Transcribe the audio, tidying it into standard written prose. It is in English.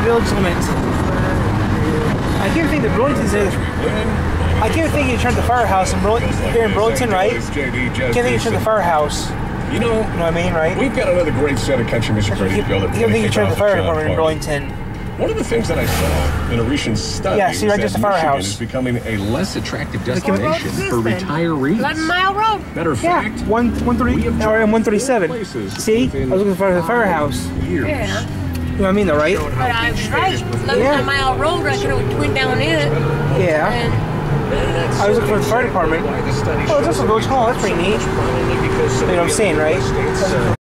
village limit. I keep thinking the Burlington's is. I keep thinking you turn the firehouse in here in Burlington, right? I can't think you turn the firehouse. You know what I mean, right? We've got another great set of country music ready to go. I think you turn the fire department in Burlington. One of the things that I saw in a recent study is that Michigan is becoming a less attractive destination for retirees. 11-mile road. Matter of fact, 137. See? I was looking for the firehouse. Yeah. You know what I mean, though, right? But I was right. 11-mile road, I could have went down in it. Yeah. I was looking for the fire department. Oh, it's also Village Hall. That's pretty neat. You know what I'm saying, right?